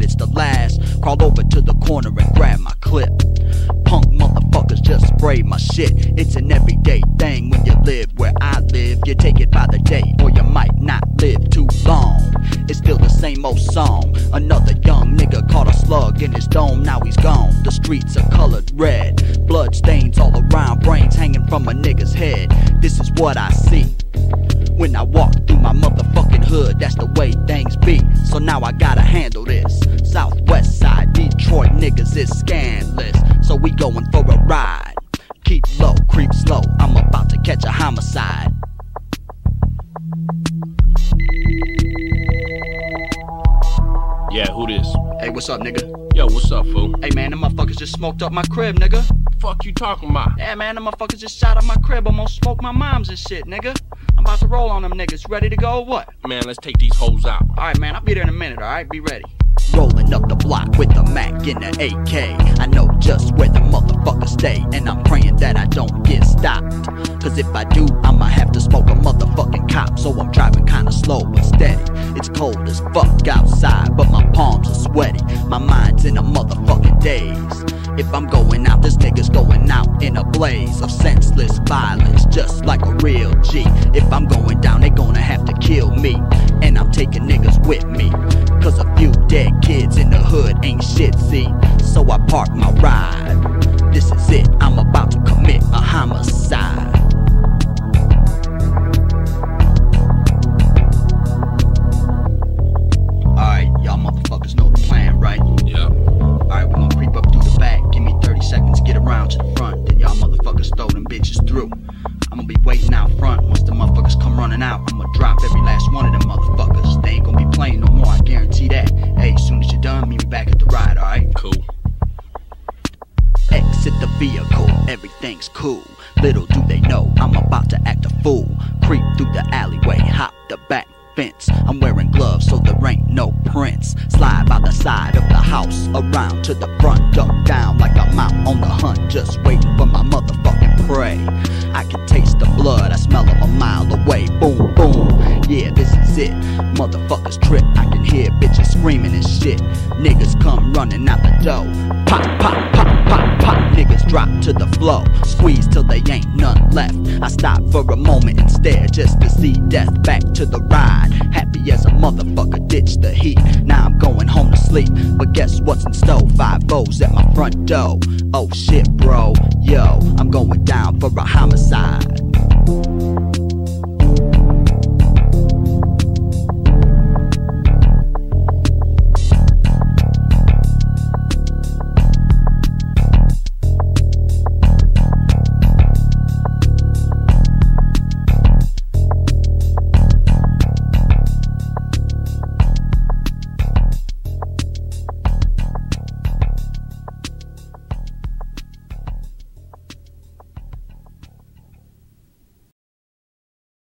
it's the last. Crawl over to the corner and grab my clip. Punk motherfuckers just spray my shit. It's an everyday thing when you live where I live. You take it by the day or you might not live too long. It's still the same old song. Another young nigga caught a slug in his dome, now he's gone. The streets are colored red, blood stains all around, brains hanging from a nigga's head. This is what I see when I walk through my motherfucking hood. That's the way things be, so now I gotta handle this. Southwest side, Detroit niggas is scandalous, so we going for a ride. Keep low, creep slow, I'm about to catch a homicide. Yeah, who this? Hey, what's up, nigga? Yo, what's up, fool? Hey, man, them motherfuckers just smoked up my crib, nigga. Fuck you talking about? Yeah, man, them motherfuckers just shot up my crib, almost smoked my moms and shit, nigga. I'm about to roll on them niggas. Ready to go or what? Man, let's take these hoes out. Alright, man, I'll be there in a minute, alright? Be ready. Rolling up the block with the Mac and the AK. I know just where the motherfuckers stay, and I'm praying that I don't get stopped. Cause if I do, I'ma have to smoke a motherfucking cop. So I'm driving kinda slow but steady. It's cold as fuck outside, but my palms are sweaty. My mind's in a motherfucking daze. If I'm going out, this nigga's going out in a blaze of senseless violence, just like a real G. If I'm going down, they gonna have to kill me, and I'm taking niggas with me. Cause a few dead kids in the hood ain't shit, see. So I park my ride. This is it, I'm about to commit a homicide. Alright, y'all motherfuckers know the plan, right? Yep. Alright, we're gonna creep up through the back. Give me 30 seconds, get around to the front. Then y'all motherfuckers throw them bitches through. I'm gonna be waiting out front. Once the motherfuckers come running out, I'm gonna drop every last one of them motherfuckers. They ain't gonna be playing no more, I guarantee that. Hey, as soon as you're done, meet me back at the ride, alright? Cool. Exit the vehicle, everything's cool. Little do they know, I'm about to act a fool. Creep through the alleyway, hop the back fence. I'm wearing gloves so there ain't no prints. Slide by the side of the house, around to the front. Duck down like I'm out on the hunt, just waiting for my motherfucking prey. I can taste the blood, I smell them a mile away. Boom, boom, yeah, this is it. Motherfuckers trip, I can hear bitches screaming and shit. Niggas come running out the door. Pop, pop, pop, pop, pop. Niggas drop to the floor, squeeze till they ain't none left. I stop for a moment and stare just to see death. Back to the ride, happy as a motherfucker, ditch the heat. Now I'm going home to sleep, but guess what's in store? 5 O's at my front door. Oh shit, bro, yo, I'm going down for a homicide.